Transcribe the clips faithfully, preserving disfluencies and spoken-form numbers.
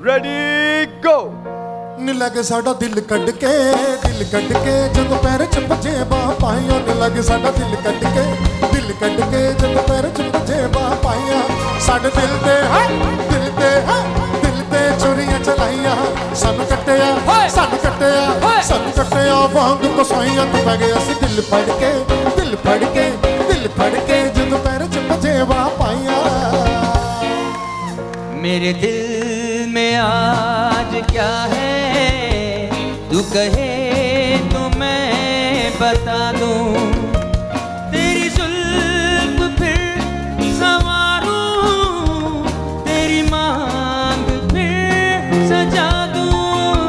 Ready गो। नी लगे साडा दिल कट के दिल कट के जदों पैर च बजे बाह पाइयां नी लगे साडा दिल कट के दिल कट के जदों पैर च बजे बाह पाइयां साडे दिल ते है दिल ते है दिल ते छुरियां चलाइयां सानू कट्टिया सानू कट्टिया सानू कट्टिया वांग कसाइयां ते पै गए असीं दिल फड़ के दिल फड़ के दिल फड़ के जदों पैर च बजे बाह पाइयां। मेरे दिल में आज क्या है तू कहे तो मैं बता दूं, तेरी जुल्फ फिर संवारूं, तेरी मांग फिर सजा दूं।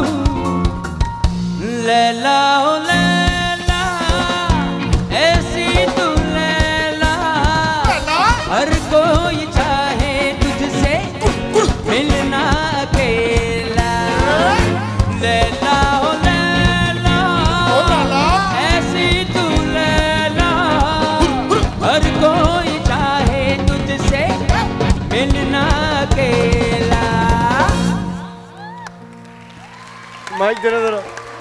लैला ओ लैला ऐसी तू लैला, हर कोई चाहे तुझसे मिलना अकेला। लैला ओ लैला ऐसी तू लैला, हर कोई चाहे तुझसे मिलना अकेला। माइक देना जरा।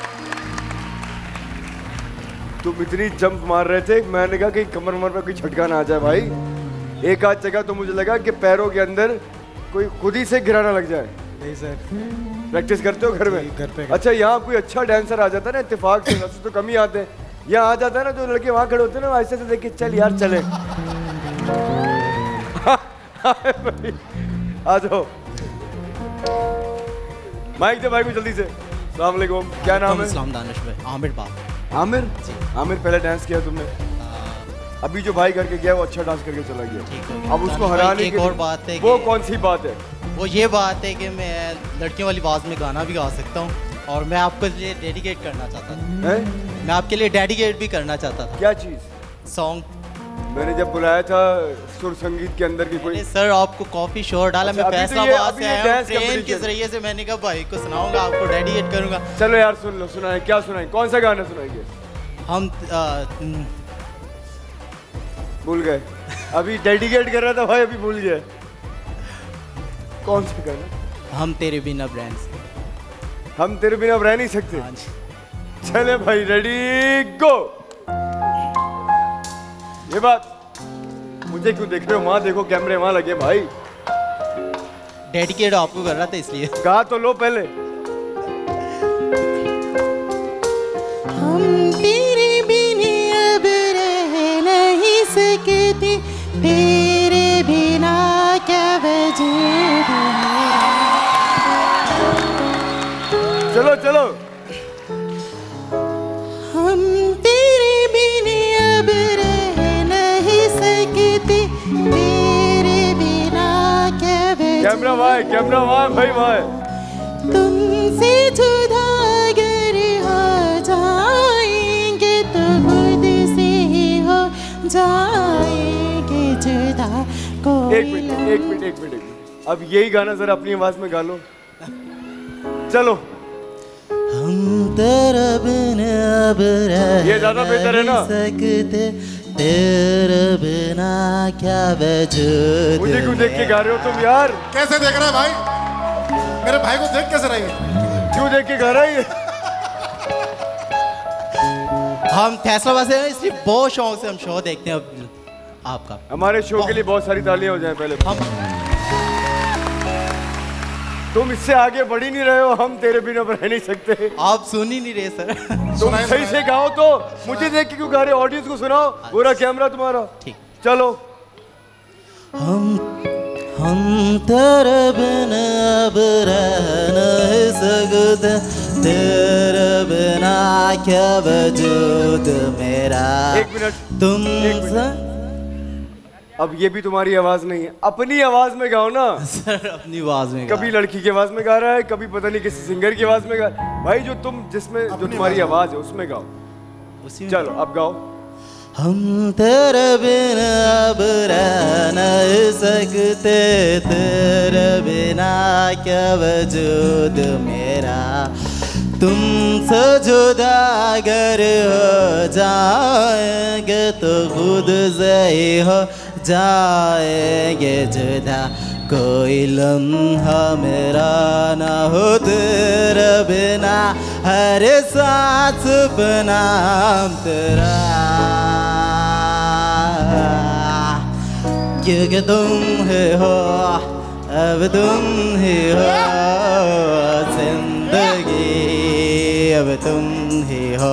तुम इतनी जंप मार रहे थे, मैंने कहा कि कमर मर पे कोई झटका ना आ जाए भाई। एक आध जगह तो मुझे लगा कि पैरों के अंदर कोई खुद ही से गिराना लग जाए। नहीं सर। प्रैक्टिस करते हो घर में? घर पे। अच्छा, यहाँ कोई अच्छा डांसर आ जाता है ना इत्तेफाक से, वैसे तो कम ही आते हैं, यहाँ आ जाता है ना जो लड़के वहाँ खड़े होते हैं ना, ऐसे से देख के चल यार चले। आ जाओ, माइक दे भाई को जल्दी से। अस्सलाम वालेकुम, क्या नाम है? दानिश भाई। आमिर बाप। आमिर जी। आमिर, पहले डांस किया तुमने? अभी जो भाई करके गया वो अच्छा डांस करके चला गया, अब उसको हराने की एक और बात है। वो कौन सी बात है? वो ये बात है कि मैं लड़कियों वाली आवाज़ में गाना भी गा सकता हूँ, और मैं आपके लिए डेडिकेट करना चाहता था। है? मैं आपके लिए डेडिकेट भी करना चाहता था। क्या चीज़? सॉन्ग। मैंने जब बुलाया था सुर संगीत के अंदर की कोई सर आपको कॉफी शोर डाला। अच्छा, मैं फैसलाबाद तो से आया हूँ ट्रेन के जरिए से, मैंने कहा भाई को सुनाऊंगा, आपको डेडिकेट करूंगा। चलो यार सुन लो, सुनाए। क्या सुनाए? कौन सा गाना सुनाएंगे? हम भूल गए। अभी डेडिकेट कर रहा था भाई, अभी भूल गया। कौन सा गाना? हम तेरे बिना ब्रांड। हम तेरे बिना रह नहीं सकते। हाँ जी। चले भाई, रेडी गो। ये बात मुझे क्यों देख रहे हो? वहां देखो, कैमरे वहां लगे भाई। डेडिकेट आपको कर रहा था इसलिए। गा तो लो पहले। हम तेरे बिना अब रह नहीं सकते, तेरे बिना क्या वजूद मेरा। चलो चलो। हम तेरे बिना अब रह नहीं सकते, तेरे बिना क्या वजूद। कैमरा वहां है, कैमरा वहां है भाई, वहां है। तुमसे जुदा अगर हो जाएंगे तो खुद से ही हो जाएंगे जुदा। एक मिनट एक मिनट एक मिनट अब यही गाना जरा अपनी आवाज में गा लो। चलो। हम तेरे बिना अब रह ये ज्यादा बेहतर है ना? सकते, तेरे बिना क्या वजूद। मुझे क्यों देख के गा रहे हो तुम यार? कैसे देख रहा है भाई? मेरे भाई को देख कैसे रही है? क्यों देख के गा रहा है ये? हम फैसलाबाद से इसलिए बहुत शौक से हम शो देखते हैं आपका। हमारे शो के लिए बहुत सारी तालियां हो जाए पहले। हम तुम इससे आगे बढ़ ही नहीं रहे हो। हम तेरे बिना रह नहीं सकते। आप सुन ही नहीं रहे सर। तुम सही से गाओ तो। मुझे देख के क्यों गा रहे हो? ऑडियंस को सुनाओ। पूरा कैमरा तुम्हारा। ठीक। चलो। हम हम तेरे बिना अब रह नहीं सकते, तेरे बिना क्या वजूद मेरा। एक मिनट तुम एक मिनट। अब ये भी तुम्हारी आवाज नहीं है, अपनी आवाज में गाओ ना। सर अपनी आवाज में। कभी लड़की की आवाज में गा रहा है, कभी पता नहीं किसी सिंगर की आवाज में गा। भाई जो तुम जिसमें जो तुम्हारी आवाज है उसमें गाओ। चलो अब गाओ। हम तेरे बिना अब रह नहीं सकते, तेरे बिना क्या वजूद मेरा। तुमसे जुदा अगर हो जाएंगे तो खुद से ही हो जाएंगे जुदा। कोई लम्हा मेरा ना हो तेरे बिना हर सांस बनाम तेरा, क्योंकि तुम ही हो अब तुम ही हो जिंदगी, अब तुम ही हो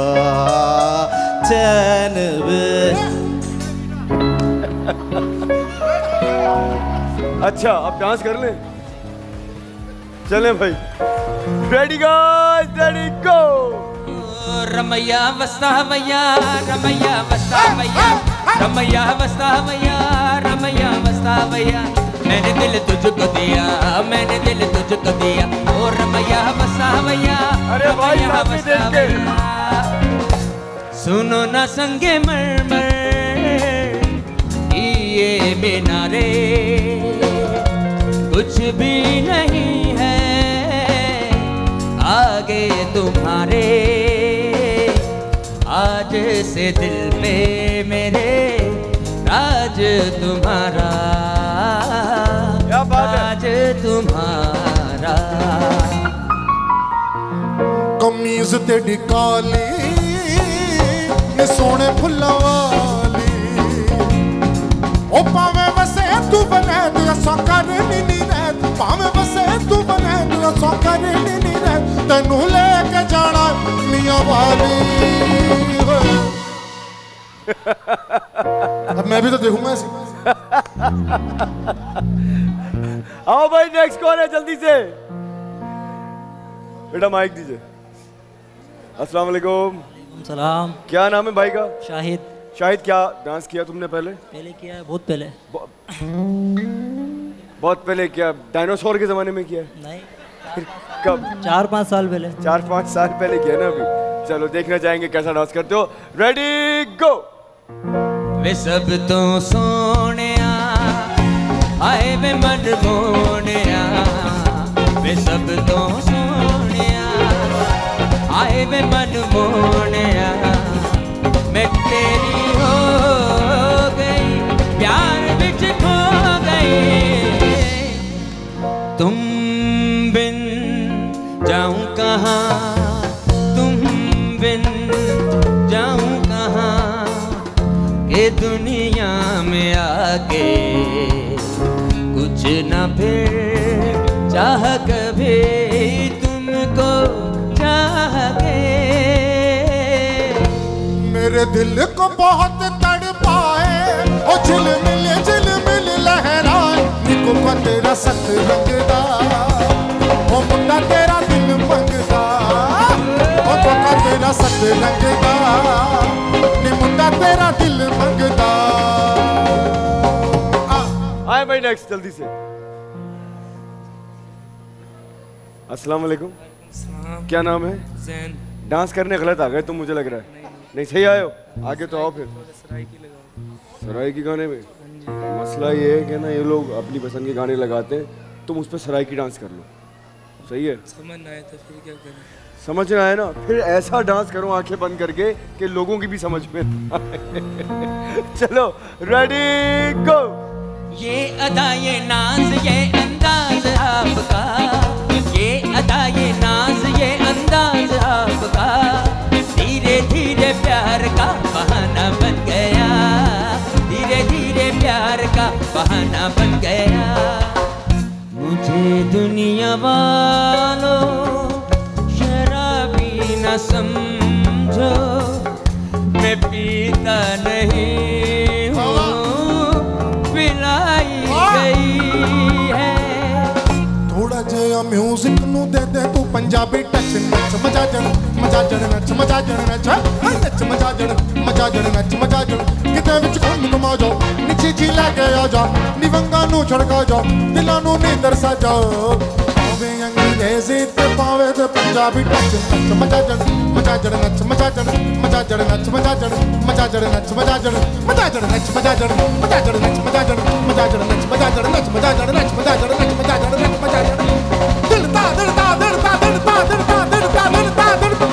चैन भी। अच्छा अब डांस कर लें, चलें भाई। Ready guys, ready go. रमैया वस्तावैया रमैया वस्तावैया रमैया वस्तावैया रमैया वस्तावैया, मैंने दिल तुझको दिया मैंने दिल तुझको दिया ओ रमैया वस्तावैया। अरे भाई वस्तावैया सुनो ना संगे मरमर ये मीनारे, कुछ भी नहीं है आगे तुम्हारे, आज से दिल पे मेरे राज तुम्हारा, क्या बात है? राज तुम्हारा। कमीज तेरी काली ने सोने फुल्लां वाली, ओ पावे वसे तू बने दिया सौकर नी रहत, पावे वसे तू बने दिया सौकर नी रहत, तेनू लेके जाना मियां वाली। अब मैं भी तो देखूंगा ऐसे। आओ भाई, नेक्स्ट कौन है जल्दी से? बेटा माइक दीजिए। अस्सलाम वालेकुम। सलाम। क्या नाम है भाई का? शाहिद। शाहिद, क्या डांस किया तुमने पहले? पहले किया है, बहुत पहले। बहुत पहले क्या? डायनासोर के जमाने में किया? नहीं। कब? चार पाँच साल पहले। चार पाँच साल पहले किया ना अभी। चलो देखना चाहेंगे कैसा डांस करते हो। रेडी गो। वे सब तो सोने आए वे मन मोने, वे सब तो सोने आए वे मन मोने, मैं तेरी हो गई प्यार बिच खो गई, तुम बिन जाऊं कहाँ तुम बिन जाऊं कहाँ, के दुनिया में आके कुछ न फिर चाह कभी तुमको चाह के। मेरे दिल को बहुत तड़पाए ओ झिलमिल झिलमिल लहराए, निको का तेरा सत रंगदा ओ मुंडा तेरा दिल मंगदा, ओ का तेरा सत रंगदा नी मुंडा तेरा दिल मंगदा। आए भाई नेक्स्ट जल्दी से। अस्सलाम वालेकुम। क्या नाम है? जैन। डांस करने गलत आ गए तुम, मुझे लग रहा है। नहीं, नहीं सही आए हो, आगे तो आओ फिर। सराय की गाने में मसला ये है कि ना ये लोग अपनी पसंद के गाने लगाते हैं, तुम उस पर सराय की डांस कर लो, सही है? समझ ना आए तो फिर क्या करें? समझ रहा है ना, फिर ऐसा डांस करो आंखें बंद करके कि लोगों की भी समझ में चलो रेडी गो। ये अदा ये नाज ये अंदाज आपका, ये अदा ये नाज ये अंदाज आपका, धीरे धीरे प्यार का बहाना बन गया, धीरे धीरे प्यार का बहाना बन गया। मुझे दुनिया वालों शराबी न समझो, मैं पीता नहीं हूँ, पिलाई गई है। थोड़ा जिहा म्यूजिक नू दे दे तू पंजाबी टच, नच मजा जन मजा जन नच मजा जन नच नच मजा जन मजा जन नच मजा जन, किते विच घुम घुमा जाओ नीचे जी लैके आ जा, निवंगा नू छड़का जाओ दिलां नू नींदर सा जाओ, पावे अंग्रेजी ते पावे ते पंजाबी टच, नच मजा जन मजा जन नच मजा जन मजा जन नच मजा जन मजा जन नच मजा जन मजा जन नच मजा जन मजा जन नच मजा जन मजा जन नच मजा जन नच मजा जन नच मजा जन नच मजा जन नच मजा जन, दिलता दिलता दिलता दिलता दिलता दिलता दिलता दिलता।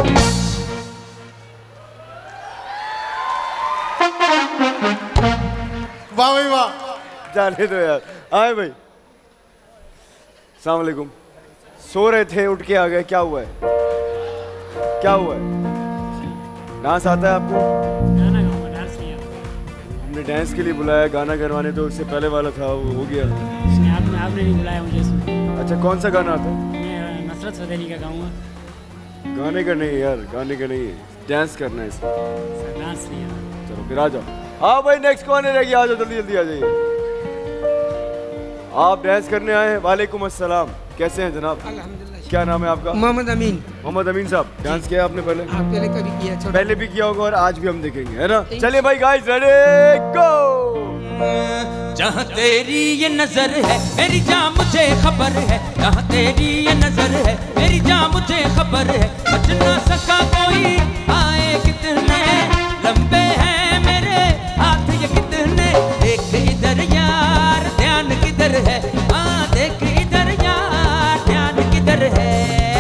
वाह भाई वाह, जाने दो यार। आए भाई। अस्सलाम वालेकुम। सो रहे थे, उठ के आ गए, क्या हुआ है? क्या हुआ है? डांस आता है आपको? गाना गाऊंगा, डांस नहीं आता। हमने डांस के लिए बुलाया, गाना करवाने तो उससे पहले वाला था, वो हो गया। इसने आपने आपने नहीं बुलाया मुझे इसमें। अच्छा, कौन सा गाना आता है? मैं नसरत फतेह का गाऊंगा। गाने का नहीं यार, गाने का नहीं है, डांस करना है इसमें। डांस नहीं आता। चलो फिर आ जाओ। हाँ भाई, नेक्स्ट कौन है? आ जाओ, जल्दी जल्दी आ जाइए। आप डांस करने आए हैं? वालेकुम अस्सलाम, कैसे हैं जनाब? अल्हम्दुलिल्लाह। क्या नाम है आपका? मोहम्मद अमीन। मोहम्मद अमीन साहब, डांस किया आपने पहले? आप पहले कभी किया? छोटा पहले भी किया होगा और आज भी हम देखेंगे, है ना? चलिए भाई गाइस, रेडी गो। जहाँ तेरी ये नजर है मेरी जान मुझे खबर है, जहाँ तेरी ये नजर है मेरी जान मुझे खबर है, बच ना सका कोई आए कितने लंबे हैं मेरे हाथ ये कितने, देख इधर यार ध्यान किधर है, हाँ देख इधर यार ध्यान किधर है।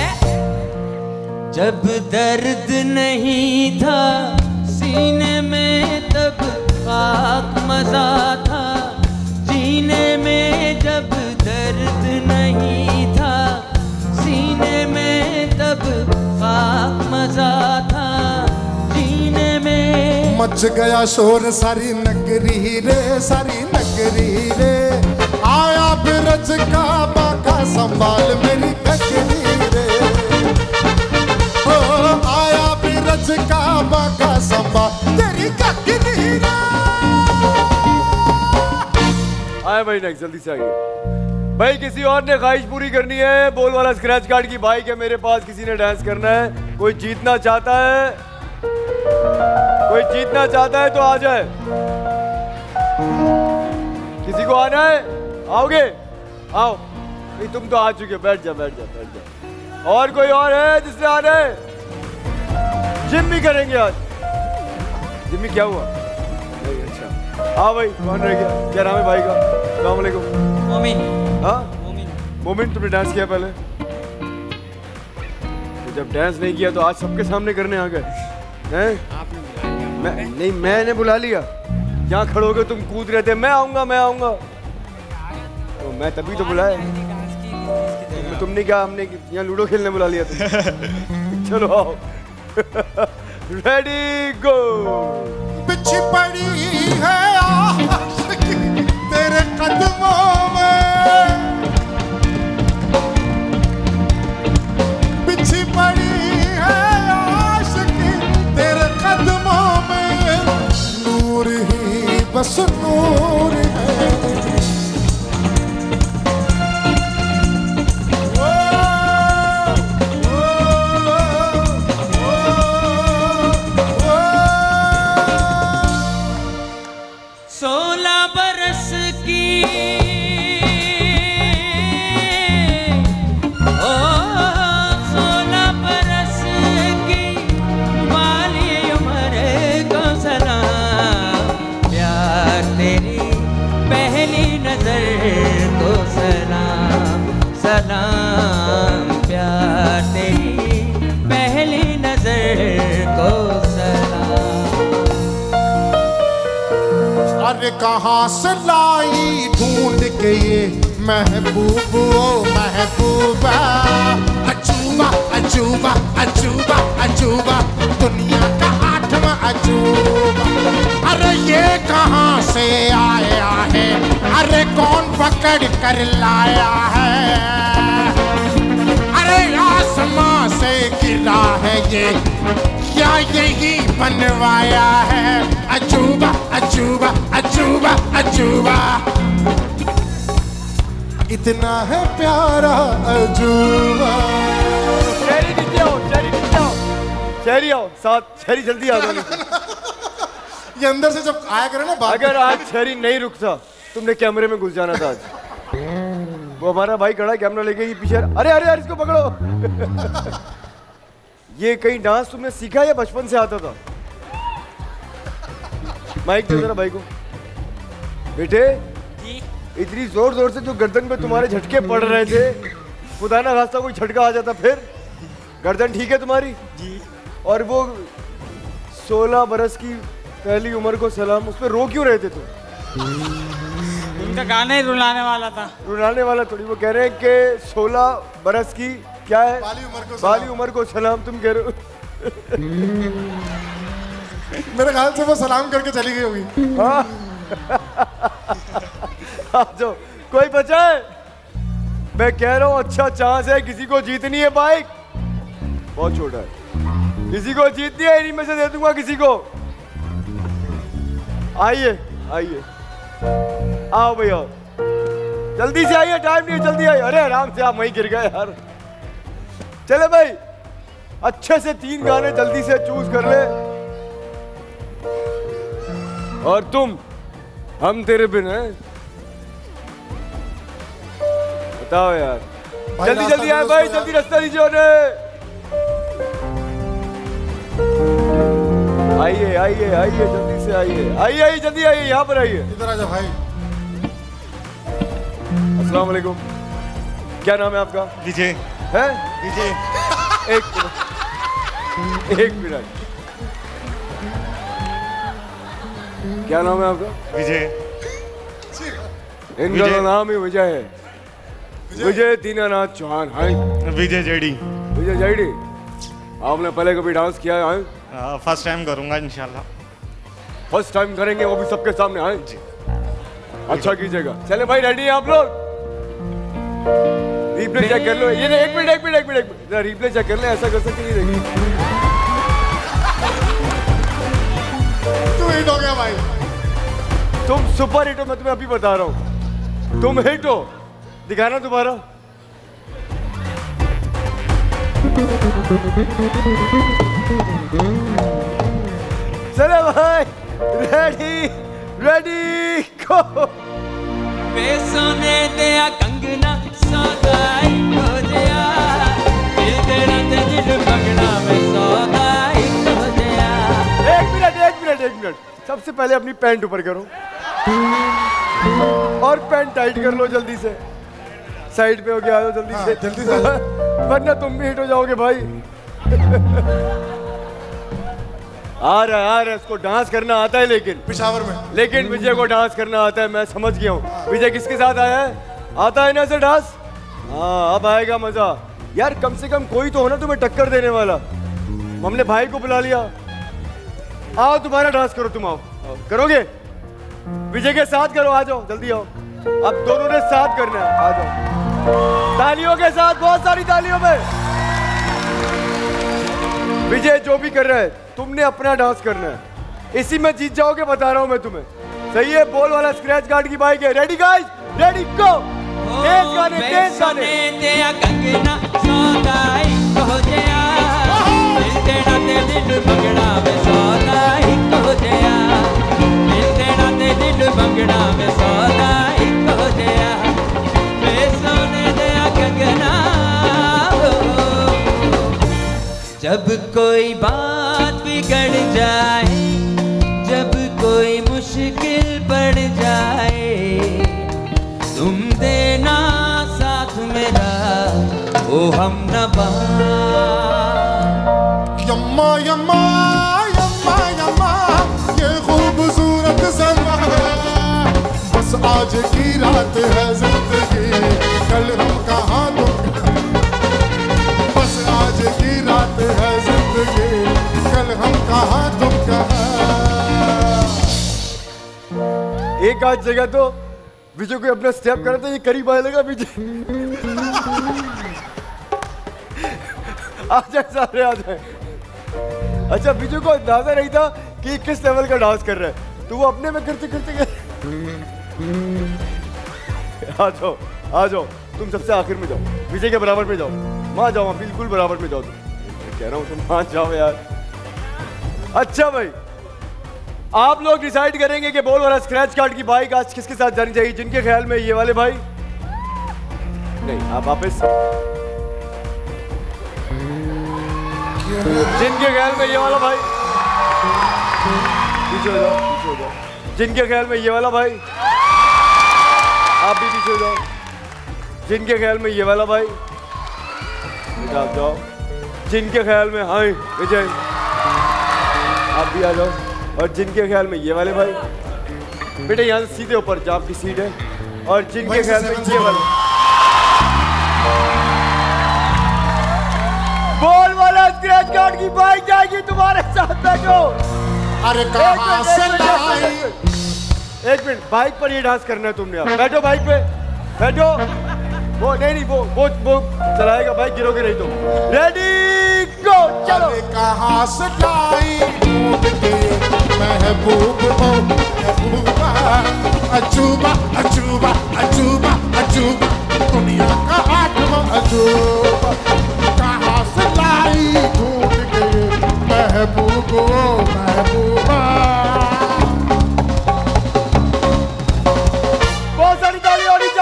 जब दर्द नहीं था सीने में तब खाक मजा था, सीने में जब दर्द नहीं था सीने में तब खाक मजा था, सीने में मच गया शोर सारी नगरी रे, सारी नगरी रे, आया बिरज का बाका संभाल मेरी गगरी रे, ओ आया बिरज का बाका संभाल तेरी गगरी रे। आए भाई, नेक्स्ट जल्दी से आइए भाई। किसी और ने ख्वाहिश पूरी करनी है? बोल वाला स्क्रैच कार्ड की बाइक है मेरे पास, किसी ने डांस करना है? कोई जीतना चाहता है? कोई जीतना चाहता है तो आ जाए। किसी को आना है? आओगे? आओ। नहीं, तुम तो आ चुके हो, बैठ जा बैठ जा बैठ जा। और कोई और है जिसने आना है? जिम भी करेंगे आज। जिम क्या हुआ? नहीं, अच्छा हाँ भाई, कौन रह गया? क्या नाम है भाई का? अस्सलाम वालेकुम। मोमिन। हाँ मोमिन। मोमिन, तुमने डांस किया पहले? तो जब डांस नहीं किया तो आज सबके सामने करने आ गए हैं? आपने बुलाया? मैं नहीं, मैंने बुला लिया। यहाँ खड़ोगे तुम कूद रहे थे, मैं आऊंगा मैं आऊंगा, तो मैं तभी तो बुलाया। तुमने क्या, हमने यहाँ लूडो खेलने बुला लिया तुम? चलो आओ। Ready go. बिछी पड़ी है आशिकी तेरे कदमों में, बिछी पड़ी है आशिकी तेरे कदमों में, नूर ही बस नूर है। सोलह बरस की ओ सोलह बरस की वाली उम्र को सलाम, प्यार तेरी पहली नजर को सलाम, सलाम प्यार तेरी पहली नजर को सलाम। अरे कहाँ से लाई ढूंढ के ये महबूब ओ महबूबा, अजूबा अजूबा अजूबा अजूबा, दुनिया का आठवां अजूबा। अरे ये कहाँ से आया है, अरे कौन पकड़ कर लाया है, अरे आसमां से गिरा है ये क्या यही बनवाया है, अजूबा अजूबा अजूबा अजूबा, इतना है प्यारा अजूबा। शहरी नीचे आओ, शहरी नीचे आओ, शहरी आओ साथ, शहरी जल्दी आ जाओ। ये अंदर से जब आया करे ना बात, अगर आज शहरी नहीं रुकता तुमने कैमरे में घुस जाना था आज। वो हमारा भाई खड़ा है कैमरा लेके, ये पीछे, अरे अरे यार इसको पकड़ो। ये कहीं डांस तुमने सीखा या बचपन से आता था? माइक दे जरा भाई को। बेटे इतनी जोर जोर से जो गर्दन पे तुम्हारे झटके पड़ रहे थे, खुदा ना खास्ता कोई झटका आ जाता फिर? गर्दन ठीक है तुम्हारी? जी। और वो सोलह बरस की पहली उम्र को सलाम, उस पर रो क्यों रहे थे तुम? उनका गाना ही रुलाने वाला था। रुलाने वाला थोड़ी, वो कह रहे हैं कि सोलह बरस की क्या है बाली उम्र को बाली उम्र को सलाम, तुम कह रहे हो। मेरे ख्याल से वो सलाम करके चली गई होगी। हाँ जो कोई बचा है? मैं कह रहा हूँ अच्छा चांस है, किसी को जीतनी है बाइक, बहुत छोटा है, किसी को जीतनी है, इन्हीं में से दे दूंगा किसी को। आइए आइए, आओ भैया जल्दी से आइए, टाइम नहीं है, जल्दी आइए। अरे आराम से, आप वहीं गिर गए यार। चले भाई, अच्छे से तीन गाने जल्दी से चूज कर ले। और तुम, हम तेरे बिन हैं, बताओ यार। जल्दी जल्दी आए भाई, जल्दी रास्ता दीजिए उन्हें। आइए आइए आइए, जल्दी से आइए, आइए आइए जल्दी आइए, यहाँ पर आइए। इधर आ जाओ भाई। अस्सलाम वालेकुम, क्या नाम है आपका? विजय। है विजय। एक मिनट एक मिनट, क्या नाम है आपका? विजय। इनका तो नाम ही विजय है। Vijay Dinanath Chauhan. Hi Vijay JD. Vijay JD, आपने पहले कभी डांस किया है? फर्स्ट टाइम करूंगा इंशाल्लाह। फर्स्ट टाइम करेंगे, वो भी सबके सामने। आए जी, अच्छा कीजिएगा। चले भाई, रेडी हैं आप लोग? रिप्ले चेक कर लो। ये एक मिनट एक मिनट एक मिनट एक मिनट, रिप्ले चेक कर ले, ऐसा कर सकते नहीं। देखिए तू हिट हो गया भाई, तुम सुपर हिट हो, मैं तुम्हें अभी बता रहा हूँ, तुम हिट हो। दिखाना दोबारा। चले भाई, रेडी रेडी को। सोने दिया कंगना सौदाई हो गया, दिल तेरा ते दिल पगड़ा में सौदाई हो गया। एक मिनट एक मिनट एक मिनट, सबसे पहले अपनी पैंट ऊपर करो और पैंट टाइट कर लो जल्दी से। साइड पे हो गया, आ जाओ जल्दी से, जल्दी से, वरना तुम भी हिट हो जाओगे भाई। आ रहा है आ रहा है, इसको डांस करना आता है, लेकिन पिशावर में, लेकिन विजय को डांस करना आता है, मैं समझ गया हूँ। विजय किसके साथ आया है? आता है ना से डांस? हाँ, अब आएगा मजा यार। कम से कम कोई तो हो ना तुम्हें टक्कर देने वाला। हमने भाई को बुला लिया। आओ तुम्हारा डांस करो, तुम आओ, आओ। करोगे? विजय के साथ करो, आ जाओ जल्दी आओ। अब दोनों ने साथ करना है, आ जाओ तालियों के साथ, बहुत सारी तालियों में। विजय जो भी कर रहा है, तुमने अपना डांस करना है, इसी में जीत जाओगे, बता रहा हूं मैं तुम्हें। सही है? बॉल वाला स्क्रैच गार्ड की बाइक है। Ready guys, ready go. तेज गाने, तेज गाने। तेरा कंगना सौदाई हो गया, दिल तेरा ते दिल पगड़ा में सौदाई हो गया, दिल तेरा ते दिल पगड़ा में सौदाई हो गया। मैं सोने दिया कंगना, जब कोई बात बिगड़ जाए, जब कोई मुश्किल पड़ जाए, तुम देना साथ मेरा, ओ हमनवा। यम्मा यम्मा यम्मा यम्मा, ये खूबसूरत समा, बस आज की रात है जिंदगी, कल हम कहाँ तुम, बस आज की रात है जिंदगी, कल हम कहाँ तुम कहाँ। एक आध जगह तो विजय को अपना स्टेप करा था, ये करीब आने लगा विजय। आ जाए सारे, आ जाए। अच्छा, विजय को अंदाजा नहीं था कि किस लेवल का डांस कर रहा है, तो वो अपने में करते करते कर... आ जाओ आ जाओ, तुम सबसे आखिर में जाओ, विजय के बराबर में जाओ, वहां जाओ, बिल्कुल बराबर में जाओ। तुम कह रहा हूँ तुम वहां जाओ यार। अच्छा भाई, आप लोग डिसाइड करेंगे कि बॉल वाला स्क्रैच कार्ड की बाइक आज किसके साथ जानी चाहिए। जिनके ख्याल में ये वाले भाई, नहीं आप वापस, जिनके ख्याल में ये वाला भाई, पीछे हो जाओ, पीछे हो जाओ। जिनके ख्याल में ये वाला भाई, आप भी पीछे हो जाओ। जिनके ख्याल में ये वाला भाई, आप जाओ। जिनके ख्याल में हाय विजय, आप भी आ जाओ। और जिनके ख्याल में ये वाले भाई, बेटे यहाँ से सीधे ऊपर, जहाँ आपकी सीट है और जिनके ख्याल में ये वाला बॉल वाला स्क्रैच कार्ड की बाइक जाएगी तुम्हारे साथ। बैठो। अरे कहाँ से लाई? एक मिनट, बाइक पर ये डांस करना है तुमने। आप बैठो बाइक पे, बैठो। वो नहीं नहीं वो वो वो चलाएगा बाइक, गिरोगे नहीं तुम। रेडी गो, चलो। कहाँ से लाई?